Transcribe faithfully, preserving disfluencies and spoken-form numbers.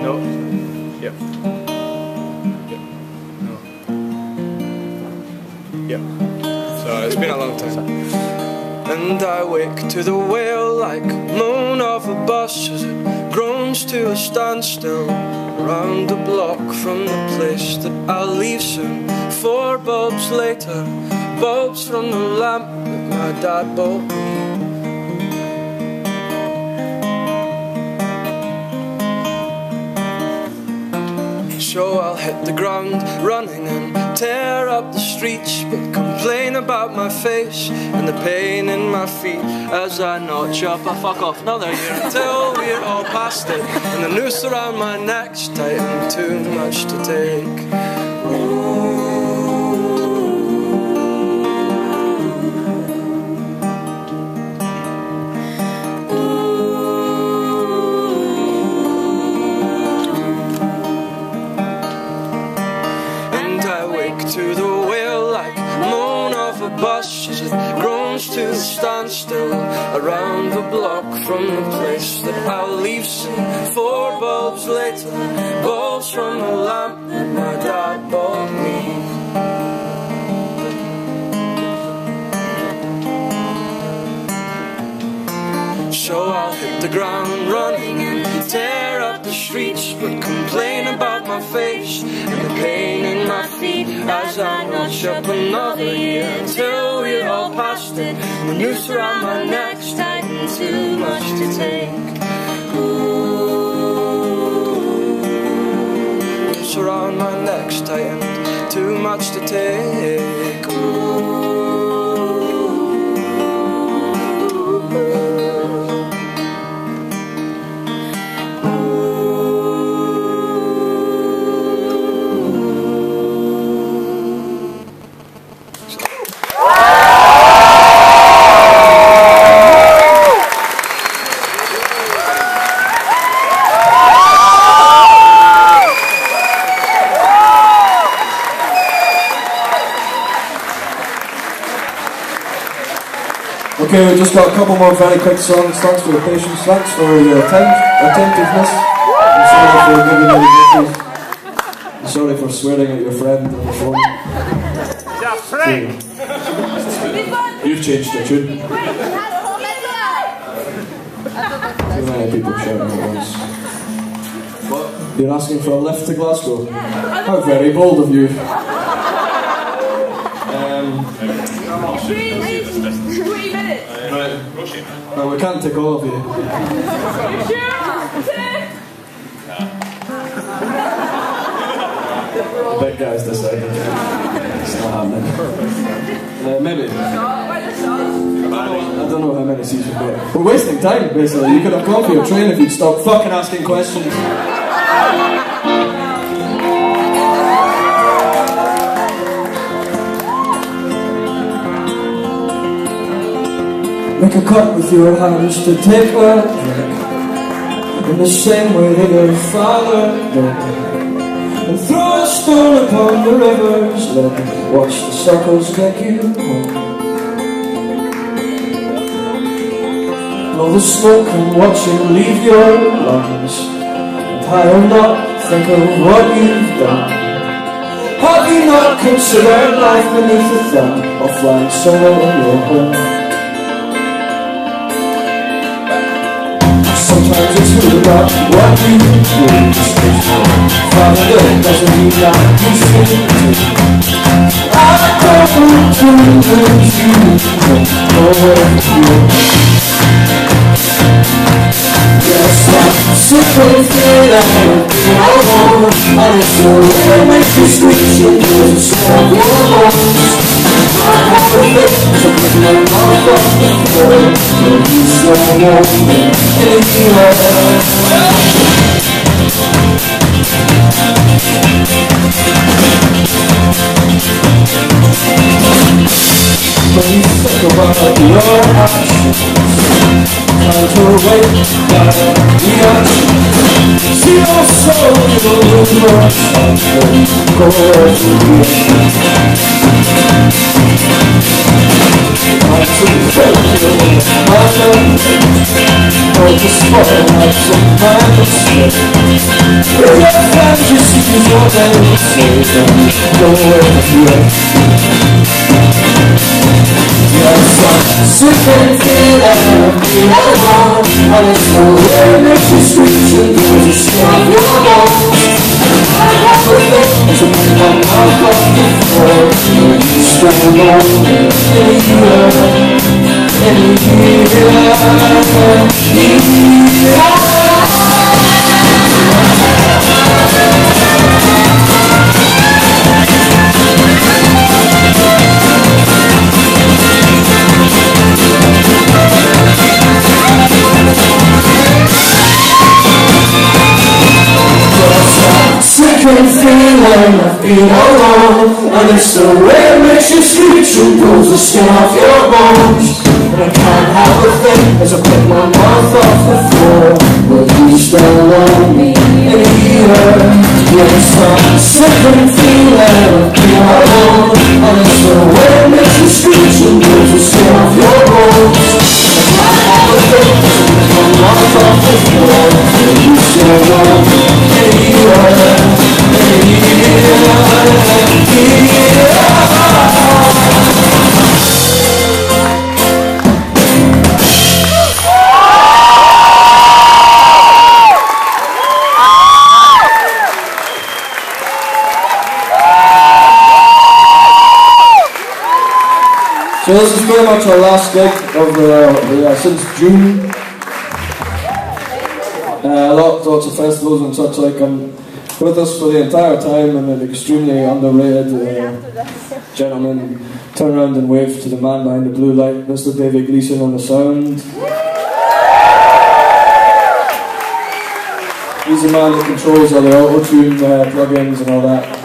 No. Yep. Yep. No. Yep. So it's been a long time. And I wake to the wail like moan of a bus as it groans to a standstill around the block from the place that I'll leave soon. Four bulbs later, bulbs from the lamp that my dad bought me. So I'll hit the ground running and tear up the streets, but complain about my face and the pain in my feet as I notch up a fuck off another year until we're all past it and the noose around my neck's tightened too much to take. Ooh. To the wail like moan of a bus as it groans to a standstill around the block from the place that I'll leave soon. Four bulbs later, bulbs from the lamp that my dad bought me. So I'll hit the ground running and tear up the streets, but complain about my face and the pain in my feet as I notch up another year until we're all past it and the noose around my neck's tightened too much to take. Ooh, noose around my neck's tightened too much to take. Ooh. Okay, we've just got a couple more very quick songs. Thanks for your patience, thanks for your attent attentiveness. I'm sorry for giving you the I'm sorry for swearing at your friend on the phone. Your friend! You've changed the tune. Too many people shouting at once. What? You're asking for a lift to Glasgow? How very bold of you. Um, Right. Well, we can't take all of you. The big guy's decided. It's not happening. Uh, maybe. I don't know how many seats we've got. We're wasting time, basically. You could have gone for your train if you'd stopped fucking asking questions. Make a cut with your hands to take a drink in the same way that your father did, and throw a stone upon the river's lip. Watch the circles take you home. Blow the smoke and watch it leave your lungs, and high or not, think of what you've done. Have you not considered life beneath the thumb of flying solo in your home? Sometimes it's really about what you do. Father good doesn't mean that you should do. I don't want to lose you over you. Yes, I'm sick of it, I don't know. And it's the way that makes you screech and there's a small your bones. I have to fix something like my fucking world. You're so warm in the air. When you think about your actions, trying to wake by the ocean, see your soul in your something goes I'm too afraid to my love, or to spotlight some kind of skin. With your friends, you see before they say them. Go away with you. Yes, I'm sick and feeling of being alone, and it's the way it makes you screech and goes to stop your bones. I have a thing to put my mouth on the floor, when you stand alone in here, in here, here. Sick and feeling of being alone, and it's the way it makes you screech and pulls the skin off your bones. And I can't help a thing as I pick my mouth off the floor. Will you still love me in here? Yes, I'm sick and feeling of being alone, and it's the way it makes you screech and pulls the skin off your bones. And I can't help a thing as I pick my mouth off the floor. Will you still love me in here? So this is pretty much our last gig of the, the uh, since June. Uh, lots, lots of festivals and such like, and with us for the entire time, and an extremely underrated uh, gentleman. Turn around and wave to the man behind the blue light, Mister David Gleason on the sound. He's the man that controls all the auto-tune uh, plugins and all that.